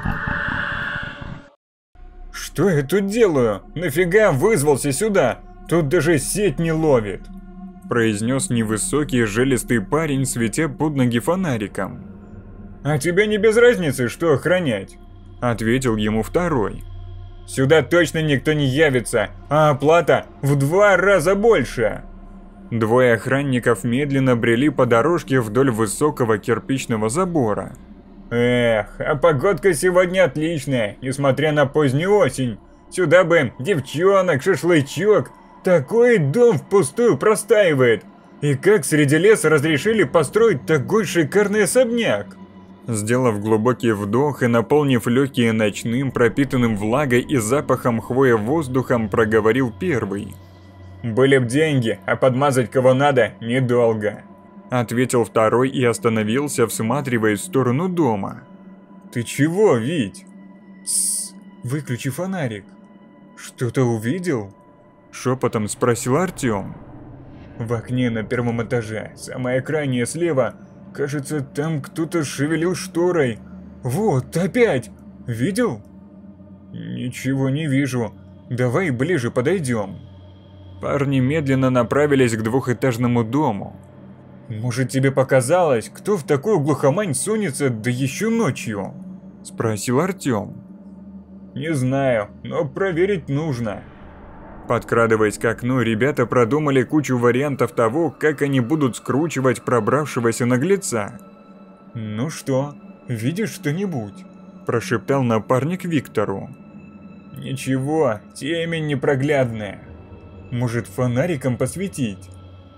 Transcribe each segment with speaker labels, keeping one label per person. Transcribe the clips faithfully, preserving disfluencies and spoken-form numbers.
Speaker 1: Что я тут делаю? Нафига вызвался сюда? Тут даже сеть не ловит. Произнес невысокий жилистый парень, светя под ноги фонариком. А тебе не без разницы, что охранять? Ответил ему второй. Сюда точно никто не явится, а оплата в два раза больше. Двое охранников медленно брели по дорожке вдоль высокого кирпичного забора. Эх, а погодка сегодня отличная, несмотря на позднюю осень. Сюда бы девчонок, шашлычок. Такой дом впустую простаивает. И как среди леса разрешили построить такой шикарный особняк? Сделав глубокий вдох и наполнив легкие ночным, пропитанным влагой и запахом хвоя воздухом, проговорил первый. «Были б деньги, а подмазать кого надо недолго», — ответил второй и остановился, всматриваясь в сторону дома. «Ты чего, Вить?» «Тссс, выключи фонарик». «Что-то увидел?» — шепотом спросил Артем. «В окне на первом этаже, самое крайнее слева, кажется, там кто-то шевелил шторой. Вот, опять! Видел?» «Ничего не вижу. Давай ближе подойдем». Парни медленно направились к двухэтажному дому. «Может, тебе показалось, кто в такую глухомань сунется, да еще ночью?» – спросил Артем. «Не знаю, но проверить нужно». Подкрадываясь к окну, ребята продумали кучу вариантов того, как они будут скручивать пробравшегося наглеца. «Ну что, видишь что-нибудь?» – прошептал напарник Виктору. «Ничего, темень непроглядная. Может, фонариком посветить?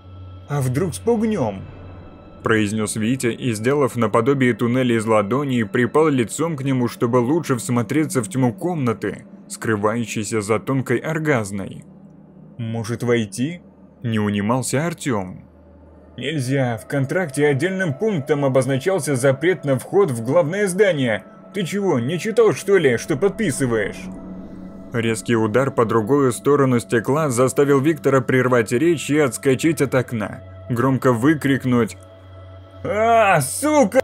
Speaker 1: А вдруг спугнем?» Произнес Витя и, сделав наподобие туннеля из ладони, припал лицом к нему, чтобы лучше всмотреться в тьму комнаты, скрывающейся за тонкой оргазной. «Может, войти?» – не унимался Артем. «Нельзя, в контракте отдельным пунктом обозначался запрет на вход в главное здание. Ты чего, не читал, что ли, что подписываешь?» Резкий удар по другую сторону стекла заставил Виктора прервать речь и отскочить от окна, громко выкрикнуть: «А, сука!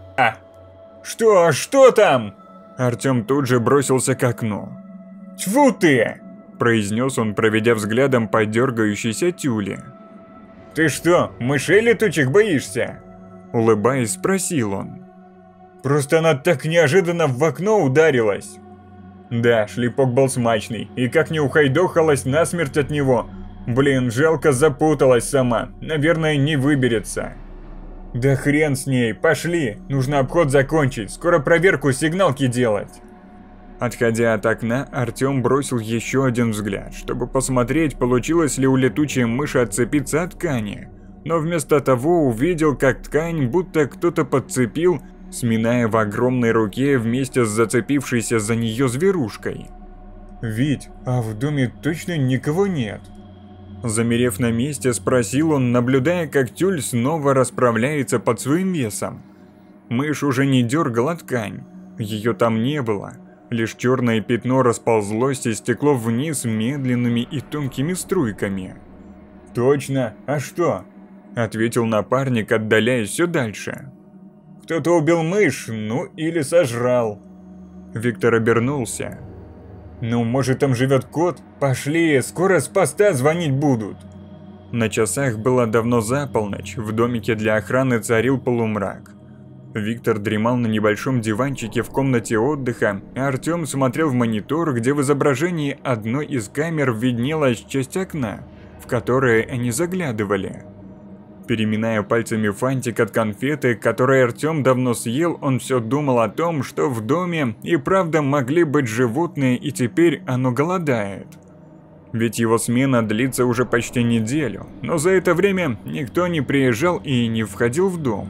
Speaker 1: Что, что там?» Артем тут же бросился к окну. «Тьфу ты!» – произнес он, проведя взглядом по дергающейся тюле. «Ты что, мышей летучих боишься?» – улыбаясь, спросил он. «Просто она так неожиданно в окно ударилась». Да, шлепок был смачный, и как не ухайдохалась насмерть от него. Блин, жалко, запуталась сама, наверное, не выберется. Да хрен с ней, пошли, нужно обход закончить, скоро проверку сигналки делать. Отходя от окна, Артем бросил еще один взгляд, чтобы посмотреть, получилось ли у летучей мыши отцепиться от ткани. Но вместо того увидел, как ткань будто кто-то подцепил, сминая в огромной руке вместе с зацепившейся за нее зверушкой. «Вить, а в доме точно никого нет?» Замерев на месте, спросил он, наблюдая, как тюль снова расправляется под своим весом. Мышь уже не дергала ткань, ее там не было, лишь черное пятно расползлось и стекло вниз медленными и тонкими струйками. «Точно, а что?» – ответил напарник, отдаляясь все дальше. «Кто-то убил мышь, ну или сожрал». Виктор обернулся. «Ну, может, там живет кот? Пошли, скоро с поста звонить будут». На часах было давно за полночь, в домике для охраны царил полумрак. Виктор дремал на небольшом диванчике в комнате отдыха, а Артем смотрел в монитор, где в изображении одной из камер виднелась часть окна, в которое они заглядывали. Переминая пальцами фантик от конфеты, который Артем давно съел, он все думал о том, что в доме и правда могли быть животные, и теперь оно голодает. Ведь его смена длится уже почти неделю, но за это время никто не приезжал и не входил в дом.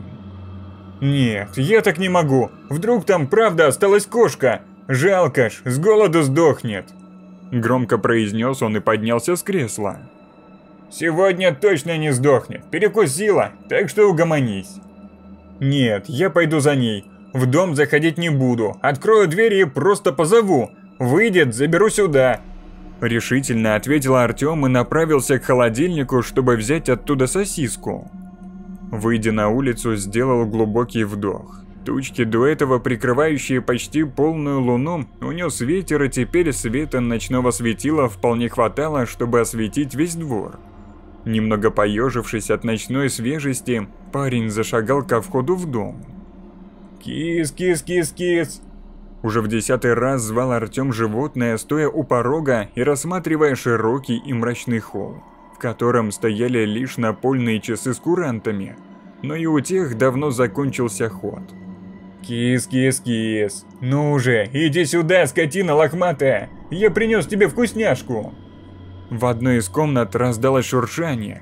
Speaker 1: «Нет, я так не могу. Вдруг там правда осталась кошка? Жалко ж, с голоду сдохнет!» Громко произнес он и поднялся с кресла. «Сегодня точно не сдохнет, перекусила, так что угомонись». «Нет, я пойду за ней. В дом заходить не буду, открою двери и просто позову. Выйдет, заберу сюда». Решительно ответил Артем и направился к холодильнику, чтобы взять оттуда сосиску. Выйдя на улицу, сделал глубокий вдох. Тучки, до этого прикрывающие почти полную луну, унес ветер, и теперь света ночного светила вполне хватало, чтобы осветить весь двор. Немного поежившись от ночной свежести, парень зашагал ко входу в дом. «Кис, кис, кис, кис!» Уже в десятый раз звал Артем животное, стоя у порога и рассматривая широкий и мрачный холл, в котором стояли лишь напольные часы с курантами, но и у тех давно закончился ход. «Кис, кис, кис! Ну же, иди сюда, скотина лохматая! Я принес тебе вкусняшку!» В одной из комнат раздалось шуршание.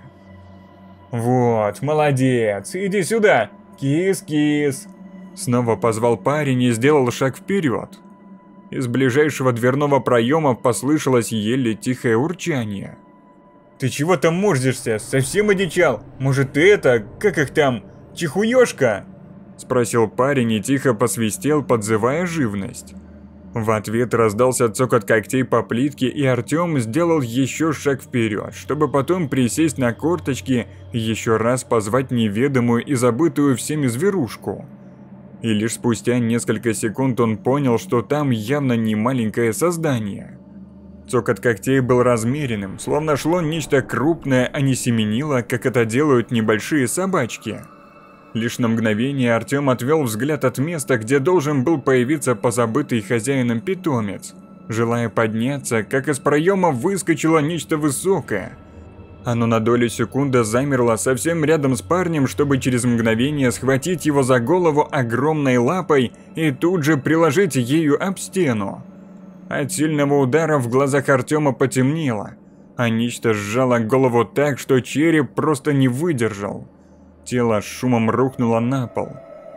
Speaker 1: «Вот, молодец! Иди сюда! Кис, кис!» Снова позвал парень и сделал шаг вперед. Из ближайшего дверного проема послышалось еле тихое урчание. «Ты чего там морзишься? Совсем одичал? Может ты это, как их там, чихуёшка?» Спросил парень и тихо посвистел, подзывая живность. В ответ раздался цокот когтей по плитке, и Артем сделал еще шаг вперед, чтобы потом присесть на корточки и еще раз позвать неведомую и забытую всеми зверушку. И лишь спустя несколько секунд он понял, что там явно не маленькое создание. Цокот когтей был размеренным, словно шло нечто крупное, а не семенило, как это делают небольшие собачки. Лишь на мгновение Артем отвел взгляд от места, где должен был появиться позабытый хозяином питомец. Желая подняться, как из проема выскочило нечто высокое. Оно на долю секунды замерло совсем рядом с парнем, чтобы через мгновение схватить его за голову огромной лапой и тут же приложить ею об стену. От сильного удара в глазах Артема потемнело, а нечто сжало голову так, что череп просто не выдержал. Тело с шумом рухнуло на пол.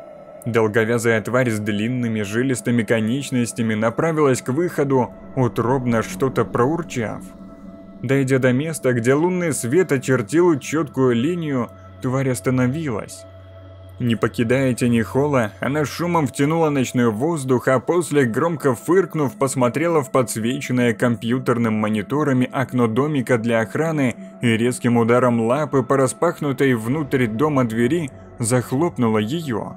Speaker 1: Долговязая тварь с длинными жилистыми конечностями направилась к выходу, утробно что-то проурчав. Дойдя до места, где лунный свет очертил четкую линию, тварь остановилась. Не покидая тени холла, она шумом втянула ночной воздух, а после, громко фыркнув, посмотрела в подсвеченное компьютерным мониторами окно домика для охраны и резким ударом лапы по распахнутой внутрь дома двери захлопнула ее.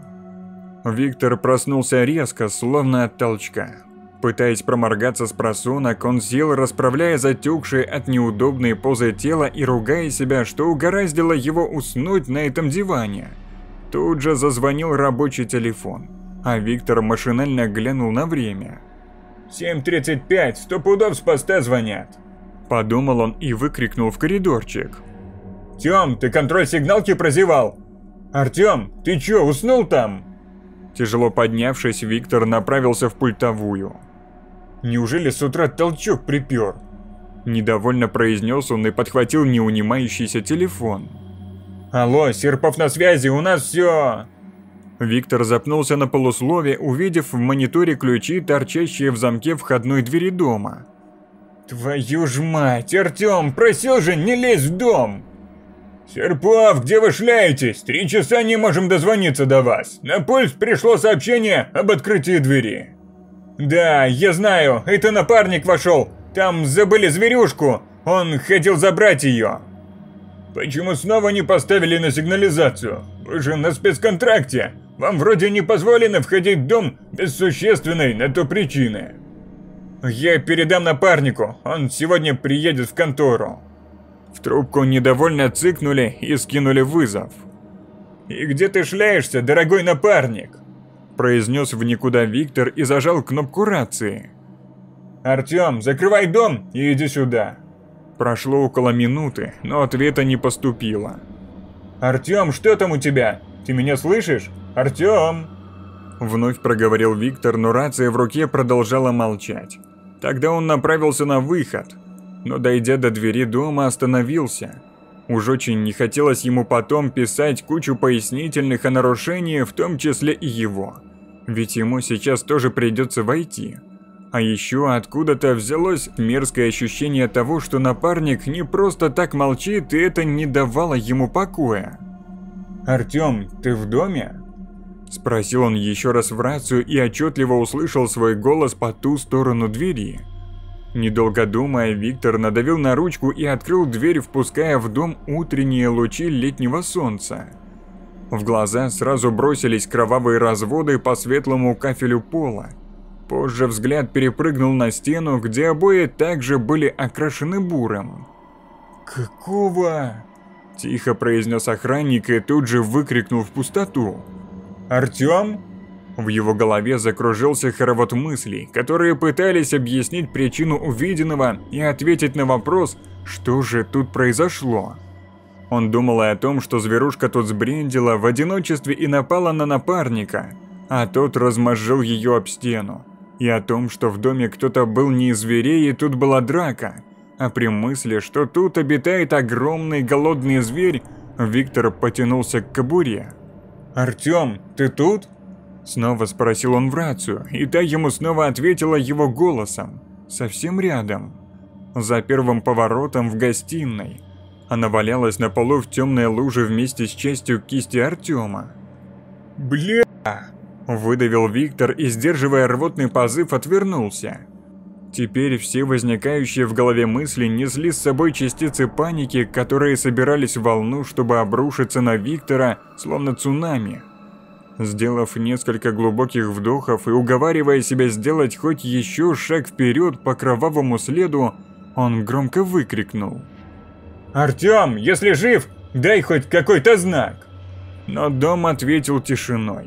Speaker 1: Виктор проснулся резко, словно от толчка. Пытаясь проморгаться с просонок, он сел, расправляя затекшее от неудобной позы тело и ругая себя, что угораздило его уснуть на этом диване. Тут же зазвонил рабочий телефон, а Виктор машинально глянул на время. «семь тридцать пять, сто пудов с поста звонят», – подумал он и выкрикнул в коридорчик. «Тём, ты контроль сигналки прозевал? Артём, ты чё, уснул там?» Тяжело поднявшись, Виктор направился в пультовую. «Неужели с утра толчок припёр?» Недовольно произнес он и подхватил неунимающийся телефон. «Алло, Серпов на связи, у нас все!» Виктор запнулся на полуслове, увидев в мониторе ключи, торчащие в замке входной двери дома. «Твою ж мать, Артём, просил же не лезь в дом!» «Серпов, где вы шляетесь? Три часа не можем дозвониться до вас. На пульс пришло сообщение об открытии двери». «Да, я знаю, это напарник вошел. Там забыли зверюшку, он хотел забрать ее». «Почему снова не поставили на сигнализацию? Вы же на спецконтракте. Вам вроде не позволено входить в дом без существенной на то причины». «Я передам напарнику, он сегодня приедет в контору». В трубку недовольно цыкнули и скинули вызов. «И где ты шляешься, дорогой напарник?» Произнес в никуда Виктор и зажал кнопку рации. «Артём, закрывай дом и иди сюда». Прошло около минуты, но ответа не поступило. «Артём, что там у тебя? Ты меня слышишь? Артём!» Вновь проговорил Виктор, но рация в руке продолжала молчать. Тогда он направился на выход, но дойдя до двери дома, остановился. Уж очень не хотелось ему потом писать кучу пояснительных о нарушении, в том числе и его. Ведь ему сейчас тоже придется войти. А еще откуда-то взялось мерзкое ощущение того, что напарник не просто так молчит, и это не давало ему покоя. «Артём, ты в доме?» Спросил он еще раз в рацию и отчетливо услышал свой голос по ту сторону двери. Недолго думая, Виктор надавил на ручку и открыл дверь, впуская в дом утренние лучи летнего солнца. В глаза сразу бросились кровавые разводы по светлому кафелю пола. Позже взгляд перепрыгнул на стену, где обои также были окрашены буром. «Какого?» – тихо произнес охранник и тут же выкрикнул в пустоту. «Артём?» В его голове закружился хоровод мыслей, которые пытались объяснить причину увиденного и ответить на вопрос, что же тут произошло. Он думал и о том, что зверушка тут сбрендила в одиночестве и напала на напарника, а тот размозжил ее об стену. И о том, что в доме кто-то был не из зверей и тут была драка. А при мысли, что тут обитает огромный голодный зверь, Виктор потянулся к кобуре. «Артём, ты тут?» Снова спросил он в рацию, и та ему снова ответила его голосом, совсем рядом. За первым поворотом в гостиной. Она валялась на полу в темной луже вместе с частью кисти Артема. «Бля!» – выдавил Виктор и, сдерживая рвотный позыв, отвернулся. Теперь все возникающие в голове мысли несли с собой частицы паники, которые собирались в волну, чтобы обрушиться на Виктора, словно цунами. Сделав несколько глубоких вдохов и уговаривая себя сделать хоть еще шаг вперед по кровавому следу, он громко выкрикнул: «Артём, если жив, дай хоть какой-то знак!» Но дом ответил тишиной.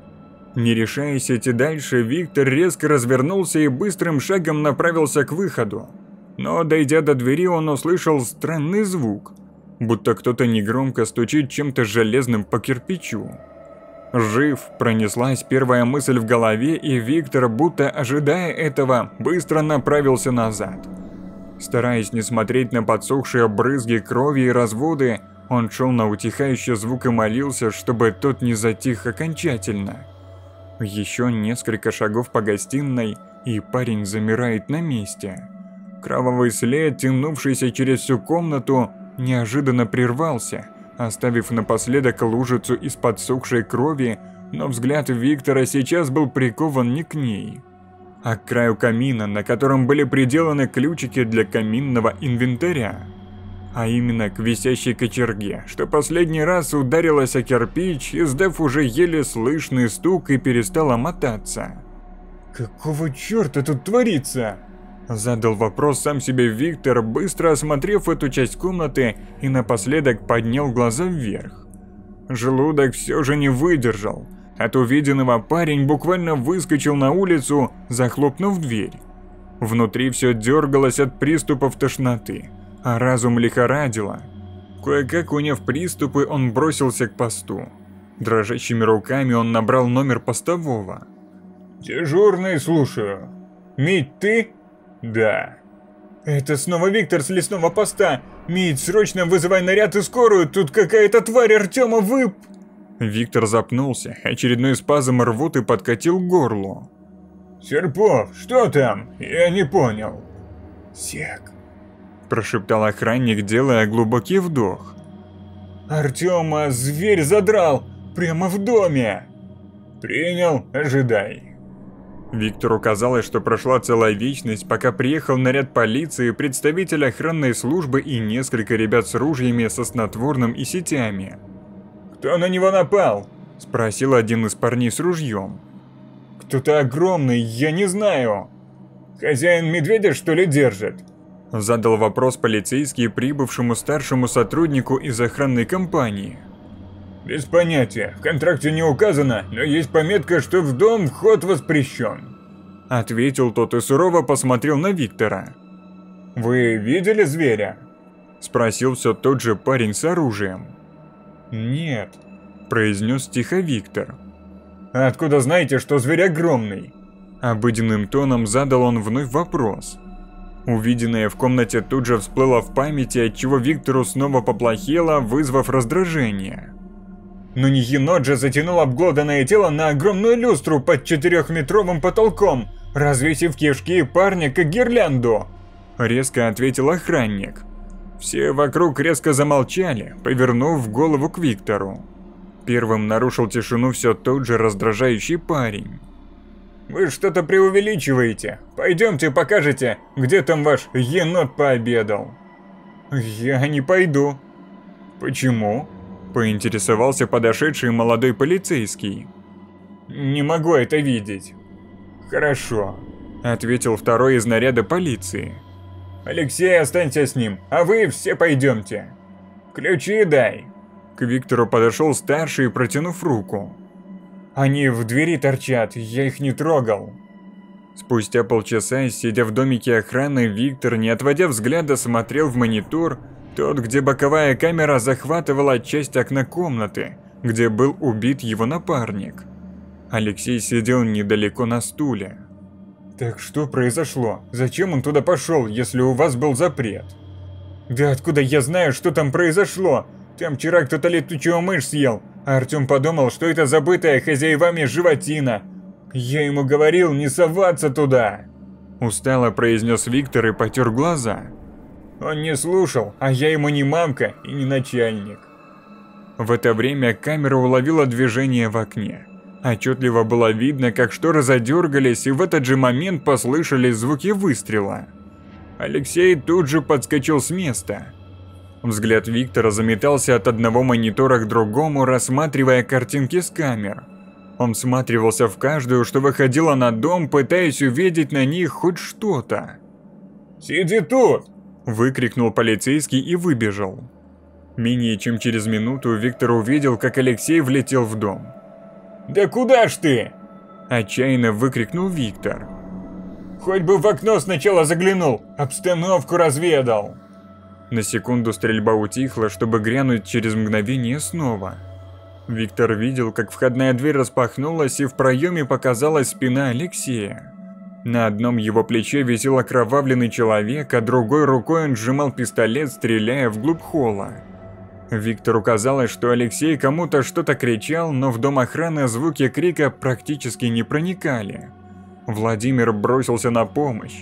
Speaker 1: Не решаясь идти дальше, Виктор резко развернулся и быстрым шагом направился к выходу. Но, дойдя до двери, он услышал странный звук, будто кто-то негромко стучит чем-то железным по кирпичу. «Жив!» – пронеслась первая мысль в голове, и Виктор, будто ожидая этого, быстро направился назад. Стараясь не смотреть на подсохшие брызги крови и разводы, он шел на утихающий звук и молился, чтобы тот не затих окончательно. Еще несколько шагов по гостиной, и парень замирает на месте. Кровавый след, тянувшийся через всю комнату, неожиданно прервался, оставив напоследок лужицу из подсохшей крови, но взгляд Виктора сейчас был прикован не к ней, а к краю камина, на котором были приделаны ключики для каминного инвентаря. А именно к висящей кочерге, что последний раз ударилась о кирпич, издав уже еле слышный стук, и перестала мотаться. «Какого черта тут творится?» Задал вопрос сам себе Виктор, быстро осмотрев эту часть комнаты и напоследок поднял глаза вверх. Желудок все же не выдержал. От увиденного парень буквально выскочил на улицу, захлопнув дверь. Внутри все дергалось от приступов тошноты, а разум лихорадило. Кое-как уняв приступы, он бросился к посту. Дрожащими руками он набрал номер постового. «Дежурный, слушаю. Мить, ты?» «Да». «Это снова Виктор с лесного поста. Мить, срочно вызывай наряд и скорую, тут какая-то тварь Артема вып...» Виктор запнулся, очередной спазм рвоты подкатил к горлу. «Серпов, что там? Я не понял». «Сек», – прошептал охранник, делая глубокий вдох. «Артема зверь задрал, прямо в доме». «Принял, ожидай». Виктору казалось, что прошла целая вечность, пока приехал наряд полиции, представитель охранной службы и несколько ребят с ружьями со снотворным и сетями. «Кто на него напал?» – спросил один из парней с ружьем. «Кто-то огромный, я не знаю. Хозяин медведя, что ли, держит?» Задал вопрос полицейский прибывшему старшему сотруднику из охранной компании. «Без понятия, в контракте не указано, но есть пометка, что в дом вход воспрещен», – ответил тот и сурово посмотрел на Виктора. «Вы видели зверя?» – спросил все тот же парень с оружием. «Нет», – произнес тихо Виктор. «А откуда знаете, что зверь огромный?» Обыденным тоном задал он вновь вопрос. Увиденное в комнате тут же всплыло в памяти, отчего Виктору снова поплохело, вызвав раздражение. «Но не енот же затянул обглоданное тело на огромную люстру под четырехметровым потолком, развесив кишки парня как гирлянду!» Резко ответил охранник. Все вокруг резко замолчали, повернув голову к Виктору. Первым нарушил тишину все тот же раздражающий парень. «Вы что-то преувеличиваете. Пойдемте покажете, где там ваш енот пообедал». «Я не пойду». «Почему?» Поинтересовался подошедший молодой полицейский. «Не могу это видеть». «Хорошо», — ответил второй из наряда полиции. «Алексей, останься с ним, а вы все пойдемте. Ключи дай». К Виктору подошел старший, протянув руку. «Они в двери торчат, я их не трогал». Спустя полчаса, сидя в домике охраны, Виктор, не отводя взгляда, смотрел в монитор, тот, где боковая камера захватывала часть окна комнаты, где был убит его напарник. Алексей сидел недалеко на стуле. «Так что произошло? Зачем он туда пошел, если у вас был запрет?» «Да откуда я знаю, что там произошло? Там вчера кто-то летучую мышь съел, а Артем подумал, что это забытая хозяевами животина. Я ему говорил не соваться туда!» Устало произнес Виктор и потер глаза. «Он не слушал, а я ему не мамка и не начальник». В это время камера уловила движение в окне. Отчетливо было видно, как шторы задергались, и в этот же момент послышались звуки выстрела. Алексей тут же подскочил с места. Взгляд Виктора заметался от одного монитора к другому, рассматривая картинки с камер. Он всматривался в каждую, что выходила на дом, пытаясь увидеть на них хоть что-то. «Сиди тут!» – выкрикнул полицейский и выбежал. Менее чем через минуту Виктор увидел, как Алексей влетел в дом. «Да куда ж ты?» – отчаянно выкрикнул Виктор. «Хоть бы в окно сначала заглянул, обстановку разведал!» На секунду стрельба утихла, чтобы грянуть через мгновение снова. Виктор видел, как входная дверь распахнулась, и в проеме показалась спина Алексея. На одном его плече висел окровавленный человек, а другой рукой он сжимал пистолет, стреляя вглубь холла. Виктору казалось, что Алексей кому-то что-то кричал, но в дом охраны звуки крика практически не проникали. Владимир бросился на помощь.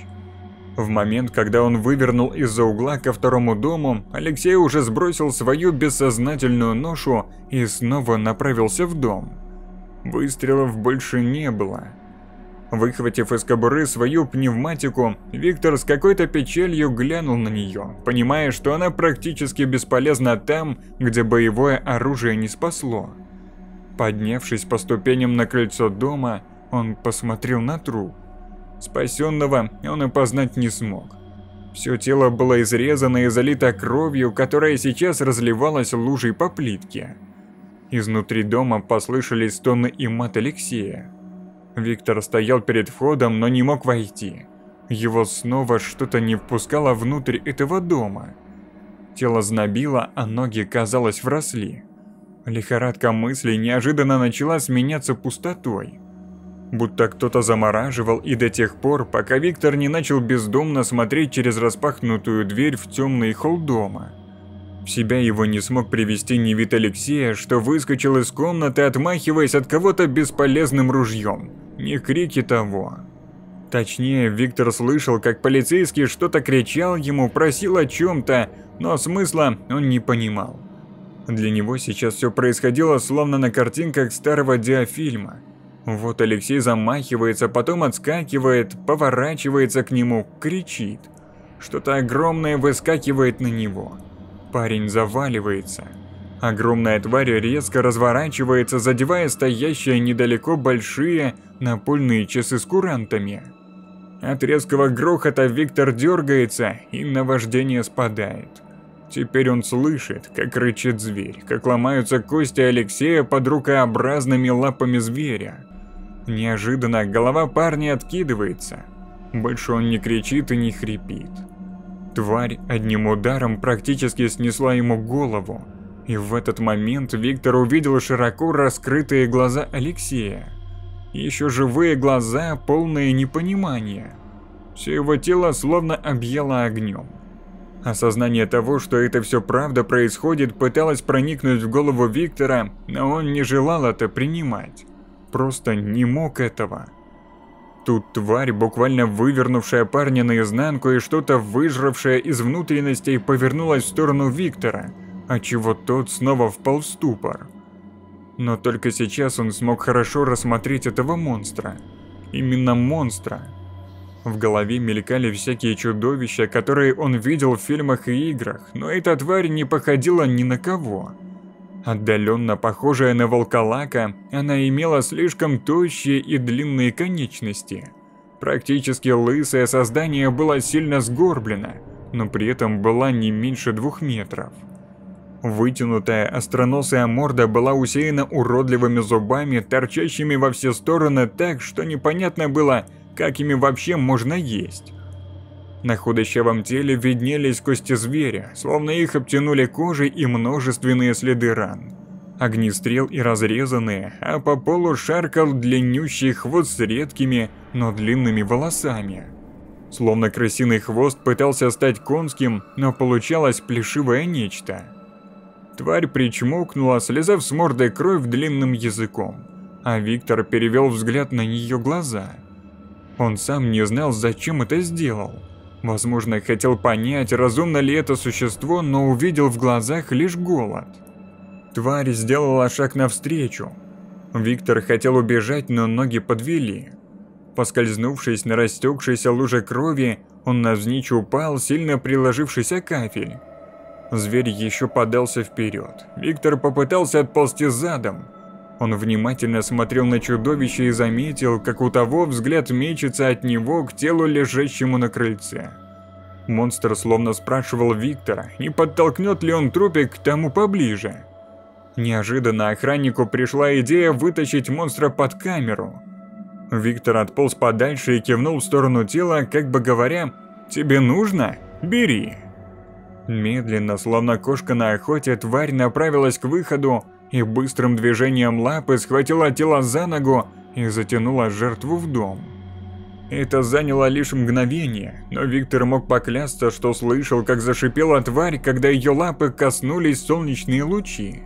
Speaker 1: В момент, когда он вывернул из-за угла ко второму дому, Алексей уже сбросил свою бессознательную ношу и снова направился в дом. Выстрелов больше не было. Выхватив из кобуры свою пневматику, Виктор с какой-то печалью глянул на нее, понимая, что она практически бесполезна там, где боевое оружие не спасло. Поднявшись по ступеням на крыльцо дома, он посмотрел на труп. Спасенного он опознать не смог. Все тело было изрезано и залито кровью, которая сейчас разливалась лужей по плитке. Изнутри дома послышались стоны и мат Алексея. Виктор стоял перед входом, но не мог войти. Его снова что-то не впускало внутрь этого дома. Тело знобило, а ноги, казалось, вросли. Лихорадка мыслей неожиданно начала сменяться пустотой. Будто кто-то замораживал, и до тех пор, пока Виктор не начал бездумно смотреть через распахнутую дверь в темный холл дома. В себя его не смог привести ни вид Алексея, что выскочил из комнаты, отмахиваясь от кого-то бесполезным ружьем, ни крики того. Точнее, Виктор слышал, как полицейский что-то кричал ему, просил о чем-то, но смысла он не понимал. Для него сейчас все происходило словно на картинках старого диафильма. Вот Алексей замахивается, потом отскакивает, поворачивается к нему, кричит. Что-то огромное выскакивает на него. Парень заваливается. Огромная тварь резко разворачивается, задевая стоящие недалеко большие напольные часы с курантами. От резкого грохота Виктор дергается, и наваждение спадает. Теперь он слышит, как рычит зверь, как ломаются кости Алексея под рукообразными лапами зверя. Неожиданно голова парня откидывается. Больше он не кричит и не хрипит. Тварь одним ударом практически снесла ему голову. И в этот момент Виктор увидел широко раскрытые глаза Алексея. Еще живые глаза, полные непонимания. Все его тело словно объяло огнем. Осознание того, что это все правда происходит, пыталось проникнуть в голову Виктора, но он не желал это принимать. Просто не мог этого. Тут тварь, буквально вывернувшая парня наизнанку и что-то выжравшее из внутренностей, повернулась в сторону Виктора, отчего тот снова впал в ступор. Но только сейчас он смог хорошо рассмотреть этого монстра. Именно монстра. В голове мелькали всякие чудовища, которые он видел в фильмах и играх, но эта тварь не походила ни на кого. Отдаленно похожая на волколака, она имела слишком тощие и длинные конечности. Практически лысое создание было сильно сгорблено, но при этом была не меньше двух метров. Вытянутая остроносая морда была усеяна уродливыми зубами, торчащими во все стороны так, что непонятно было, как ими вообще можно есть. На худощавом теле виднелись кости зверя, словно их обтянули кожей и множественные следы ран. Огнестрел и разрезанные, а по полу шаркал длиннющий хвост с редкими, но длинными волосами. Словно крысиный хвост пытался стать конским, но получалось плешивое нечто. Тварь причмокнула, слезав с морды кровь длинным языком, а Виктор перевел взгляд на ее глаза. Он сам не знал, зачем это сделал. Возможно, хотел понять, разумно ли это существо, но увидел в глазах лишь голод. Тварь сделала шаг навстречу. Виктор хотел убежать, но ноги подвели. Поскользнувшись на растекшейся луже крови, он навзничь упал, сильно приложившись о кафель. Зверь еще подался вперед. Виктор попытался отползти задом. Он внимательно смотрел на чудовище и заметил, как у того взгляд мечется от него к телу, лежащему на крыльце. Монстр словно спрашивал Виктора, не подтолкнет ли он трупик к тому поближе. Неожиданно охраннику пришла идея вытащить монстра под камеру. Виктор отполз подальше и кивнул в сторону тела, как бы говоря: «Тебе нужно? Бери». Медленно, словно кошка на охоте, тварь направилась к выходу и быстрым движением лапы схватила тело за ногу и затянула жертву в дом. Это заняло лишь мгновение, но Виктор мог поклясться, что слышал, как зашипела тварь, когда ее лапы коснулись солнечные лучи.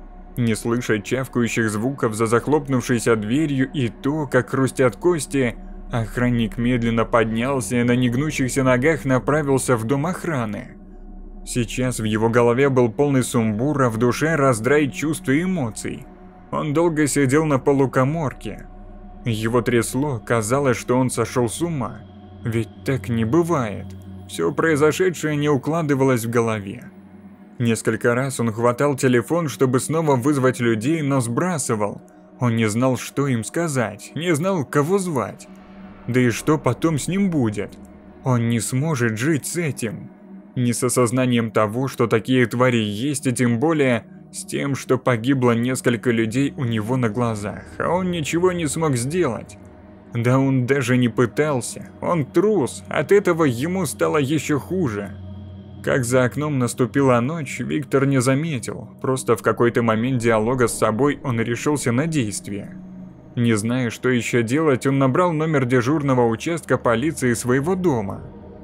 Speaker 1: Не слыша чавкающих звуков за захлопнувшейся дверью и то, как хрустят кости, охранник медленно поднялся и на негнущихся ногах направился в дом охраны. Сейчас в его голове был полный сумбур, а в душе раздрай чувств и эмоций. Он долго сидел на полу каморки. Его трясло, казалось, что он сошел с ума. Ведь так не бывает. Все произошедшее не укладывалось в голове. Несколько раз он хватал телефон, чтобы снова вызвать людей, но сбрасывал. Он не знал, что им сказать, не знал, кого звать. Да и что потом с ним будет? Он не сможет жить с этим. Не с осознанием того, что такие твари есть, и тем более с тем, что погибло несколько людей у него на глазах, а он ничего не смог сделать. Да он даже не пытался, он трус, от этого ему стало еще хуже. Как за окном наступила ночь, Виктор не заметил, просто в какой-то момент диалога с собой он решился на действие. Не зная, что еще делать, он набрал номер дежурного участка полиции своего дома.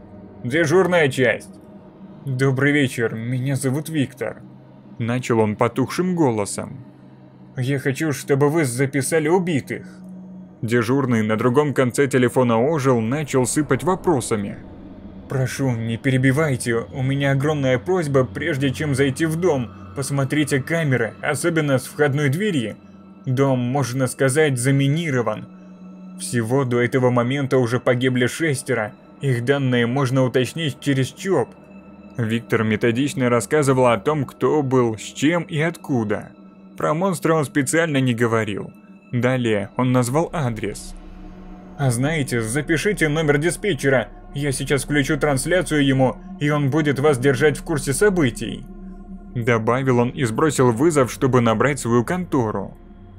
Speaker 1: «Дежурная часть!» «Добрый вечер, меня зовут Виктор», – начал он потухшим голосом. «Я хочу, чтобы вы записали убитых». Дежурный на другом конце телефона ожил, начал сыпать вопросами. «Прошу, не перебивайте, у меня огромная просьба, прежде чем зайти в дом, посмотрите камеры, особенно с входной двери. Дом, можно сказать, заминирован. Всего до этого момента уже погибли шестеро, их данные можно уточнить через ЧОП». Виктор методично рассказывал о том, кто был, с чем и откуда. Про монстра он специально не говорил. Далее он назвал адрес. «А знаете, запишите номер диспетчера, я сейчас включу трансляцию ему, и он будет вас держать в курсе событий». Добавил он и сбросил вызов, чтобы набрать свою контору.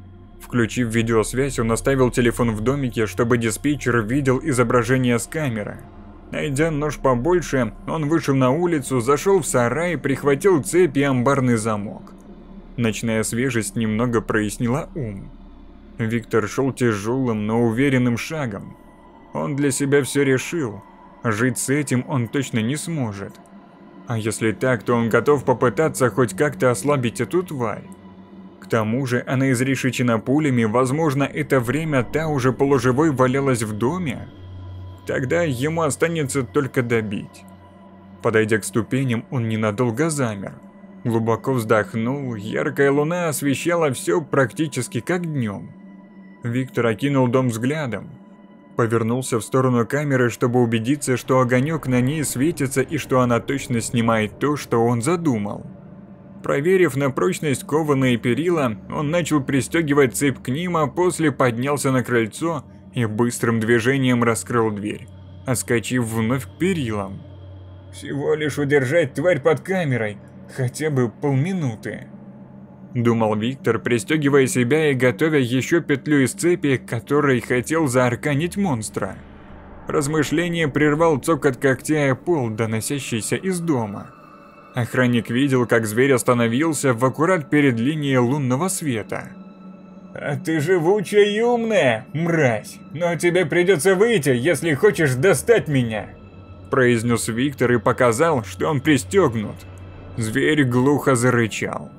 Speaker 1: Включив видеосвязь, он оставил телефон в домике, чтобы диспетчер видел изображение с камеры. Найдя нож побольше, он вышел на улицу, зашел в сарай, прихватил цепь и амбарный замок. Ночная свежесть немного прояснила ум. Виктор шел тяжелым, но уверенным шагом. Он для себя все решил. Жить с этим он точно не сможет. А если так, то он готов попытаться хоть как-то ослабить эту тварь. К тому же она изрешечена пулями, возможно, это время та уже полуживой валялась в доме. Тогда ему останется только добить. Подойдя к ступеням, он ненадолго замер. Глубоко вздохнул, яркая луна освещала все практически как днем. Виктор окинул дом взглядом. Повернулся в сторону камеры, чтобы убедиться, что огонек на ней светится и что она точно снимает то, что он задумал. Проверив на прочность кованые перила, он начал пристегивать цепь к ним, а после поднялся на крыльцо и быстрым движением раскрыл дверь, отскочив вновь к перилам. «Всего лишь удержать тварь под камерой, хотя бы полминуты», — думал Виктор, пристегивая себя и готовя еще петлю из цепи, которой хотел заарканить монстра. Размышление прервал цокот когтя о пол, доносящийся из дома. Охранник видел, как зверь остановился в аккурат перед линией лунного света. «А ты живучая и умная, мразь, но тебе придется выйти, если хочешь достать меня», — произнес Виктор и показал, что он пристегнут. Зверь глухо зарычал.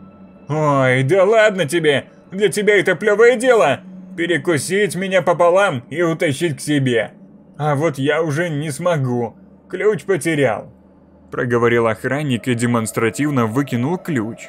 Speaker 1: «Ой, да ладно тебе, для тебя это плевое дело, перекусить меня пополам и утащить к себе. А вот я уже не смогу, ключ потерял», — проговорил охранник и демонстративно выкинул ключ.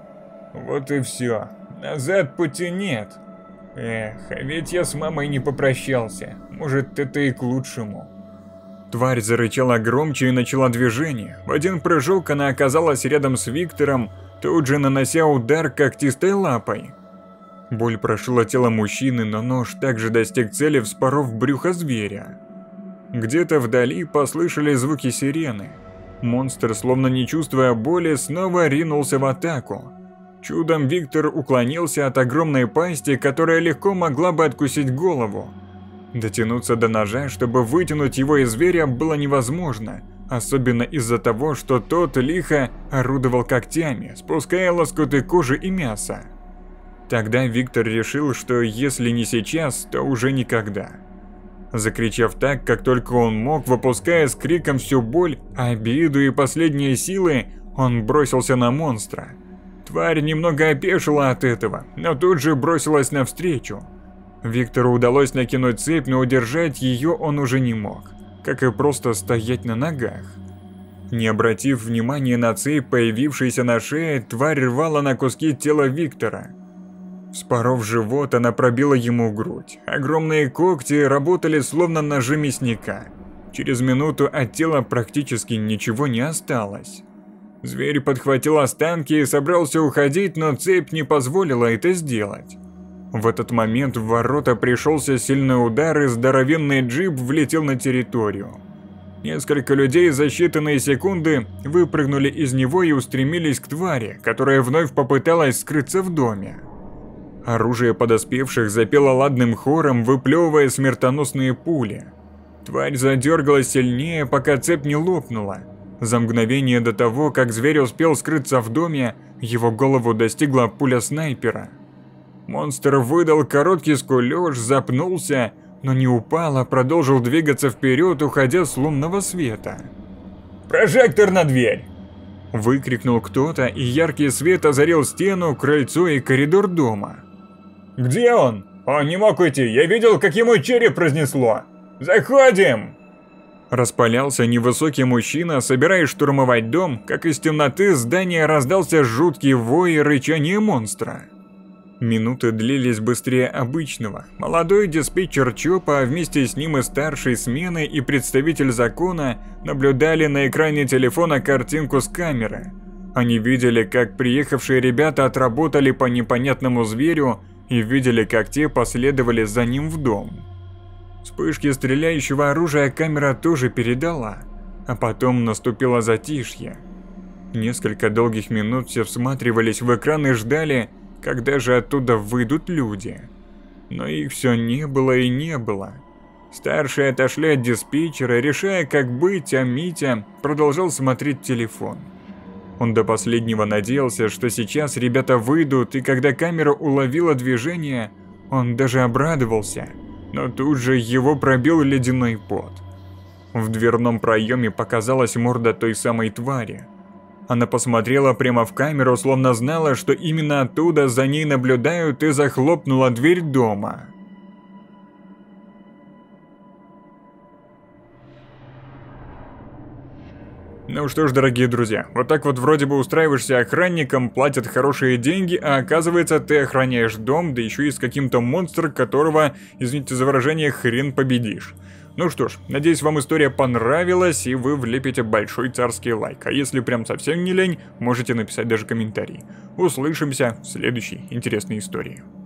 Speaker 1: «Вот и все, назад пути нет. Эх, а ведь я с мамой не попрощался, может, это и к лучшему». Тварь зарычала громче и начала движение. В один прыжок она оказалась рядом с Виктором, тут же нанося удар когтистой лапой. Боль прошила тело мужчины, но нож также достиг цели, вспоров брюхо зверя. Где-то вдали послышались звуки сирены. Монстр, словно не чувствуя боли, снова ринулся в атаку. Чудом Виктор уклонился от огромной пасти, которая легко могла бы откусить голову. Дотянуться до ножа, чтобы вытянуть его из зверя, было невозможно, особенно из-за того, что тот лихо орудовал когтями, спуская лоскуты кожи и мяса. Тогда Виктор решил, что если не сейчас, то уже никогда. Закричав так, как только он мог, выпуская с криком всю боль, обиду и последние силы, он бросился на монстра. Тварь немного опешила от этого, но тут же бросилась навстречу. Виктору удалось накинуть цепь, но удержать ее он уже не мог, как и просто стоять на ногах. Не обратив внимания на цепь, появившуюся на шее, тварь рвала на куски тело Виктора. Вспоров живот, она пробила ему грудь. Огромные когти работали словно ножи мясника. Через минуту от тела практически ничего не осталось. Зверь подхватил останки и собрался уходить, но цепь не позволила это сделать. В этот момент в ворота пришелся сильный удар, и здоровенный джип влетел на территорию. Несколько людей за считанные секунды выпрыгнули из него и устремились к твари, которая вновь попыталась скрыться в доме. Оружие подоспевших запело ладным хором, выплевывая смертоносные пули. Тварь задергалась сильнее, пока цепь не лопнула. За мгновение до того, как зверь успел скрыться в доме, его голову достигла пуля снайпера. Монстр выдал короткий скулёж, запнулся, но не упал, а продолжил двигаться вперед, уходя с лунного света. «Прожектор на дверь!» – выкрикнул кто-то, и яркий свет озарил стену, крыльцо и коридор дома. «Где он? Он не мог уйти, я видел, как ему череп разнесло! Заходим!» Распалялся невысокий мужчина, собираясь штурмовать дом, как из темноты здания раздался жуткий вой и рычание монстра. Минуты длились быстрее обычного. Молодой диспетчер ЧОПа, а вместе с ним и старший смены и представитель закона наблюдали на экране телефона картинку с камеры. Они видели, как приехавшие ребята отработали по непонятному зверю и видели, как те последовали за ним в дом. Вспышки стреляющего оружия камера тоже передала, а потом наступило затишье. Несколько долгих минут все всматривались в экран и ждали, когда же оттуда выйдут люди. Но их все не было и не было. Старшие отошли от диспетчера, решая, как быть, а Митя продолжал смотреть телефон. Он до последнего надеялся, что сейчас ребята выйдут, и когда камера уловила движение, он даже обрадовался, но тут же его пробил ледяной пот. В дверном проеме показалась морда той самой твари. Она посмотрела прямо в камеру, словно знала, что именно оттуда за ней наблюдают, и захлопнула дверь дома. Ну что ж, дорогие друзья, вот так вот вроде бы устраиваешься охранником, платят хорошие деньги, а оказывается ты охраняешь дом, да еще и с каким-то монстром, которого, извините за выражение, хрен победишь. Ну что ж, надеюсь, вам история понравилась, и вы влепите большой царский лайк. А если прям совсем не лень, можете написать даже комментарий. Услышимся в следующей интересной истории.